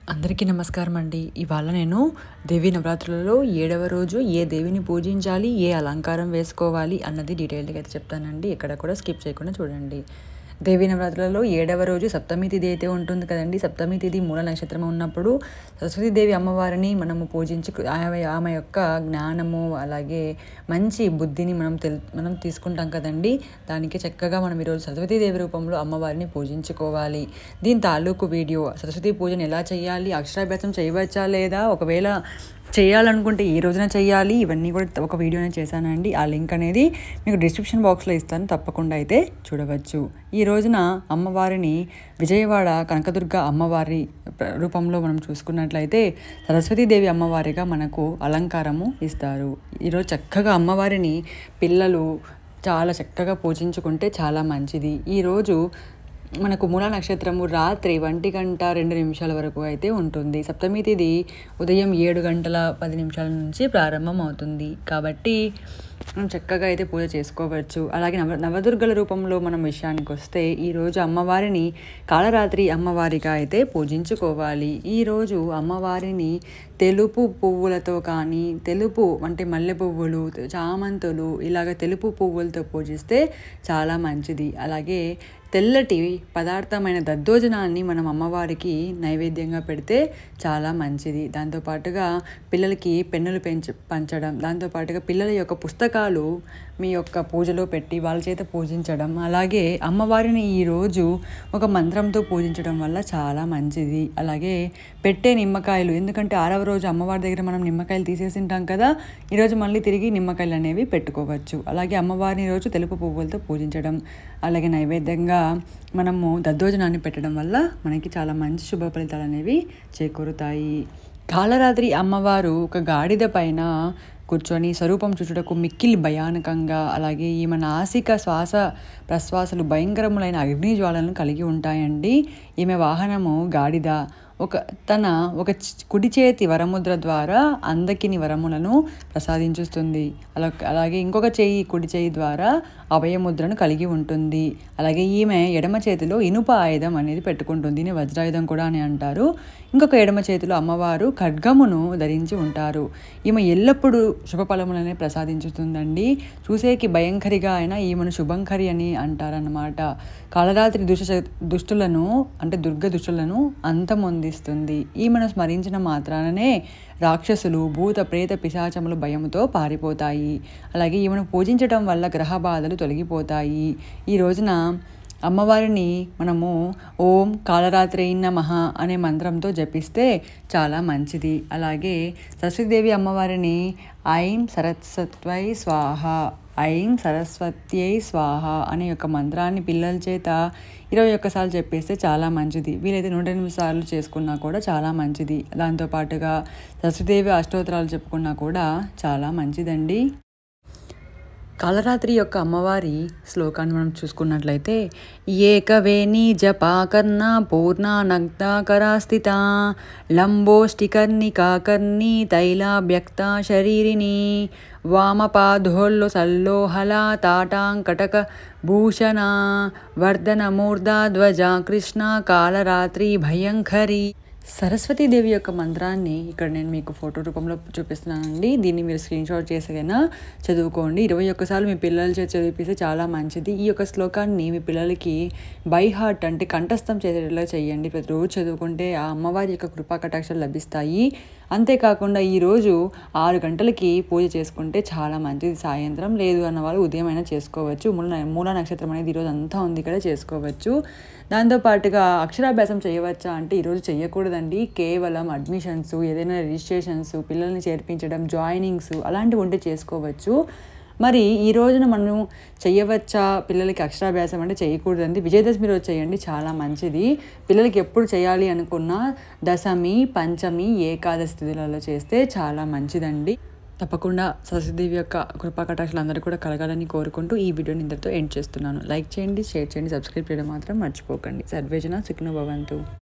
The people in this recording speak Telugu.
అందరికీ నమస్కారం అండి. ఇవాళ నేను దేవీ నవరాత్రులలో 7వ రోజు ఏ దేవిని పూజించాలి, ఏ అలంకారం వేసుకోవాలి అన్నది డీటెయిల్డ్గా అయితే చెప్తానండి. ఎక్కడ కూడా స్కిప్ చేయకుండా చూడండి. దేవీ నవరాత్రులలో 7వ రోజు సప్తమి తిథి అయితే ఉంటుంది కదండి. సప్తమి తిథి మూల నక్షత్రం ఉన్నప్పుడు సరస్వతీదేవి అమ్మవారిని మనము పూజించి ఆమె యొక్క జ్ఞానము అలాగే మంచి బుద్ధిని మనం తీసుకుంటాం కదండి. దానికి చక్కగా మనం ఈరోజు సరస్వతీదేవి రూపంలో అమ్మవారిని పూజించుకోవాలి. దీని తాలూకు వీడియో, సరస్వతీ పూజను ఎలా చేయాలి, అక్షరాభ్యాసం చేయవచ్చా లేదా, ఒకవేళ చేయాలనుకుంటే ఏ రోజున చేయాలి, ఇవన్నీ కూడా ఒక వీడియోనే చేశానండి. ఆ లింక్ అనేది మీకు డిస్క్రిప్షన్ బాక్స్లో ఇస్తాను, తప్పకుండా అయితే చూడవచ్చు. ఈ రోజున అమ్మవారిని విజయవాడ కనకదుర్గ అమ్మవారి రూపంలో మనం చూసుకున్నట్లయితే సరస్వతీదేవి అమ్మవారిగా మనకు అలంకారము ఇస్తారు. ఈరోజు చక్కగా అమ్మవారిని పిల్లలు చాలా చక్కగా పూజించుకుంటే చాలా మంచిది. ఈరోజు మనకు మూల నక్షత్రము రాత్రి 1:02 వరకు అయితే ఉంటుంది. సప్తమి తిథి ఉదయం 7:10 నుంచి ప్రారంభం అవుతుంది. కాబట్టి మనం చక్కగా అయితే పూజ చేసుకోవచ్చు. అలాగే నవదుర్గల రూపంలో మనం విషయానికి వస్తే ఈరోజు అమ్మవారిని కాళరాత్రి అమ్మవారిగా అయితే పూజించుకోవాలి. ఈరోజు అమ్మవారిని తెలుపు పువ్వులతో కానీ, తెలుపు అంటే మల్లె పువ్వులు, చామంతులు, ఇలాగ తెలుపు పువ్వులతో పూజిస్తే చాలా మంచిది. అలాగే తెల్లటి పదార్థమైన దద్దోజనాన్ని మనం అమ్మవారికి నైవేద్యంగా పెడితే చాలా మంచిది. దాంతోపాటుగా పిల్లలకి పెన్నులు పంచడం, దాంతోపాటుగా పిల్లల యొక్క పుస్తకాలు మీ యొక్క పూజలో పెట్టి వాళ్ళ చేత పూజించడం, అలాగే అమ్మవారిని ఈరోజు ఒక మంత్రంతో పూజించడం వల్ల చాలా మంచిది. అలాగే పెట్టే నిమ్మకాయలు, ఎందుకంటే 6వ రోజు అమ్మవారి దగ్గర మనం నిమ్మకాయలు తీసేసింటాం కదా, ఈరోజు మళ్ళీ తిరిగి నిమ్మకాయలు అనేవి పెట్టుకోవచ్చు. అలాగే అమ్మవారిని ఈరోజు తెలుపు పువ్వులతో పూజించడం, అలాగే నైవేద్యంగా మనము దద్దోజనాన్ని పెట్టడం వల్ల మనకి చాలా మంచి శుభ ఫలితాలు అనేవి చేకూరుతాయి. కాళరాత్రి అమ్మవారు ఒక గాడిద పైన కూర్చొని స్వరూపం చూచుటకు మిక్కిలి భయానకంగా, అలాగే ఈమె నాసిక శ్వాస ప్రశ్వాసలు భయంకరములైన అగ్నిజ్వాలను కలిగి ఉంటాయండి. ఈమె వాహనము గాడిద. తన కుడి చేతి వరముద్ర ద్వారా అందకిని వరములను ప్రసాదించుస్తుంది. అలాగే ఇంకొక కుడి చేయి ద్వారా అభయముద్రను కలిగి ఉంటుంది. అలాగే ఈమె ఎడమ చేతిలో ఇనుప ఆయుధం అనేది పెట్టుకుంటుంది. దీన్ని వజ్రాయుధం కూడా అని అంటారు. ఇంకొక ఎడమ చేతిలో అమ్మవారు ఖడ్గమును ధరించి ఉంటారు. ఈమె ఎల్లప్పుడూ శుభఫలములనే ప్రసాదించుతుందండి. చూసేకి భయంకరిగా అయినా ఈమెను శుభంకరి అని అంటారన్నమాట. కాళరాత్రి దుష్టులను అంటే దుర్గ దుష్టులను అంతమొందిస్తుంది. ఈమెను స్మరించిన మాత్రాననే రాక్షసులు, భూత ప్రేత పిశాచములు భయముతో పారిపోతాయి. అలాగే ఈమెను పూజించడం వల్ల గ్రహ బాధలు తొలగిపోతాయి. ఈ రోజున అమ్మవారిని మనము ఓం కాళరాత్రి నమః అనే మంత్రంతో జపిస్తే చాలా మంచిది. అలాగే సరస్వతీదేవి అమ్మవారిని ఐం సరస్వత్వై స్వాహ, ఐం సరస్వత్యై స్వాహ అనే యొక్క మంత్రాన్ని పిల్లల చేత 21 సార్లు చెప్పేస్తే చాలా మంచిది. వీలైతే 108 సార్లు చేసుకున్నా కూడా చాలా మంచిది. దాంతోపాటుగా సరస్వతీదేవి అష్టోత్తరాలు చెప్పుకున్నా కూడా చాలా మంచిదండి. కాళరాత్రి యొక్క అమ్మవారి శ్లోకాన్ని మనం చూసుకున్నట్లయితే ఏకవేణి జపాకర్ణ పూర్ణానగ్ధాకరా స్థిత లంబోష్టికర్ణికాకర్ణి తైలాభ్యక్త శరీరిణి వామపాదోల్లో సల్లోహల తాటాంకటక భూషణ వర్ధనమూర్ధ ధ్వజ కృష్ణ కాళరాత్రి భయంకరి. సరస్వతీదేవి యొక్క మంత్రాన్ని ఇక్కడ నేను మీకు ఫోటో రూపంలో చూపిస్తున్నానండి. దీన్ని మీరు స్క్రీన్ షాట్ చేసైనా చదువుకోండి. 21 సార్లు మీ పిల్లల చేత చదివిస్తే చాలా మంచిది. ఈ యొక్క శ్లోకాన్ని మీ పిల్లలకి బై హార్ట్ అంటే కంఠస్థం చేసేలా చేయండి. ప్రతిరోజు చదువుకుంటే ఆ అమ్మవారి యొక్క కృపా కటాక్షాలు లభిస్తాయి. అంతేకాకుండా ఈరోజు 6 గంటలకి పూజ చేసుకుంటే చాలా మంచిది. సాయంత్రం లేదు అన్న వాళ్ళు ఉదయం అయినా చేసుకోవచ్చు. మూల నక్షత్రం అనేది ఈరోజు అంతా ఉంది, ఇక్కడ చేసుకోవచ్చు. దాంతోపాటుగా అక్షరాభ్యాసం చేయవచ్చా అంటే ఈరోజు చేయకూడదండి. కేవలం అడ్మిషన్స్, ఏదైనా రిజిస్ట్రేషన్స్, పిల్లల్ని చేర్పించడం, జాయినింగ్స్ అలాంటివి ఉంటే చేసుకోవచ్చు. మరి ఈ రోజున మనం చేయవచ్చా పిల్లలకి అక్షరాభ్యాసం అంటే చేయకూడదండి. విజయదశమి రోజు చేయండి, చాలా మంచిది. పిల్లలకి ఎప్పుడు చేయాలి అనుకున్నా దశమి, పంచమి, ఏకాదశి తిథులలో చేస్తే చాలా మంచిదండి. తప్పకుండా సరస్వతీదేవి యొక్క కృపా కటాక్షాలు అందరూ కూడా కలగాలని కోరుకుంటూ ఈ వీడియోని ఇంతటితో ఎండ్ చేస్తున్నాను. లైక్ చేయండి, షేర్ చేయండి, సబ్స్క్రైబ్ చేయడం మాత్రం మర్చిపోకండి. సర్వేజన సుఖినో భవంతు.